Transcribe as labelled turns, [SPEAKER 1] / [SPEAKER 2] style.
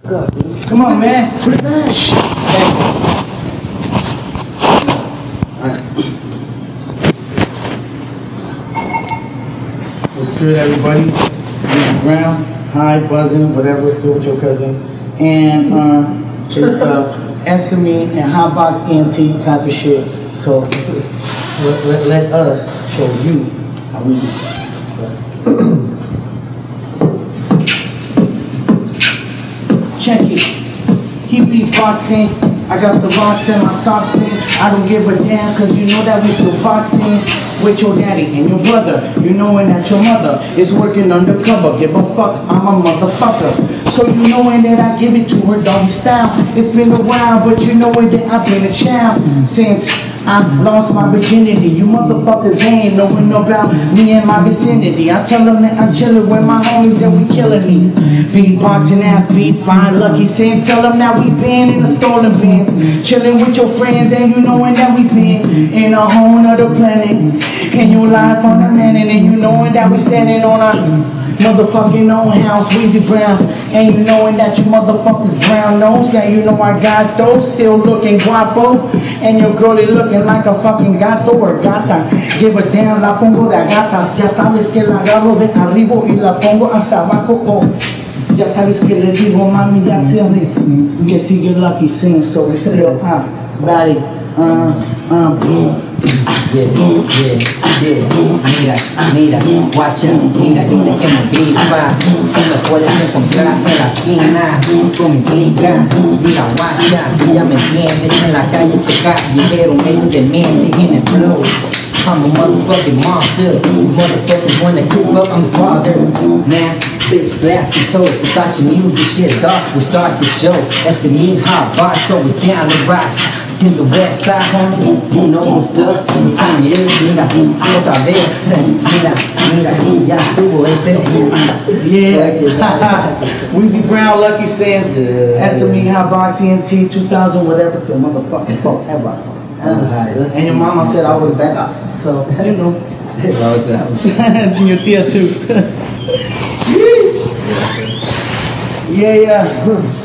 [SPEAKER 1] Come on, man. Put it back. What's good, everybody? WeezyBrown, hi, buzzing, whatever, still with your cousin. And it's Essemee and HotBoxEnt type of shit. So let us show you how we do. Check it. Keep beatboxing. I got the rocks and my socks in. I don't give a damn, cause you know that we still boxing with your daddy and your brother. You knowing that your mother is working undercover. Give a fuck, I'm a motherfucker. So you knowing that I give it to her doggy style. It's been a while, but you knowing that I've been a child since I lost my virginity. You motherfuckers ain't knowing about me and my vicinity. I tell them that I'm chillin' with my homies and we killin' these beatboxing ass beats, fine lucky sense. Tell them that we been in the stolen bins, chillin' with your friends, and you knowing that we been in a whole nother planet. And you live on the minute, and you knowing that we standing on our motherfucking own house, WeezyBrown. And you knowing that you motherfuckers brown nose, and you know I got those, still looking guapo. And your girlie looking like a fucking gato or gata. Give a damn, la pongo de gatas. Ya sabes que la agarro de arriba y la pongo hasta abajo. Oh, ya sabes que le digo, mami, ya sabes que sigue lucky sin, so we still body.
[SPEAKER 2] Mira, guacha, mira, dile que me gripa. Tú me puedes encontrar en la esquina con mi clica. Mira, guacha, tú ya me entiendes. En la calle te callejero, medio de mente in the flow. I'm a motherfucking monster. Motherfuckers wanna keep up, I'm the father. Man, bitch left, so it's the thought you knew this shit off. We start the show. Essemee, HotBox, so it's down the rock. In the west side, homie, you know what's up. Time it is, mira, otra vez. Mira, ya estuvo ese.
[SPEAKER 1] Yeah. WeezyBrown, Lucky Sense, Essemee, HotBoxEnt, 2000, whatever, till motherfucking forever. And your mama said I was better, so you know. And your tia too. Yeah.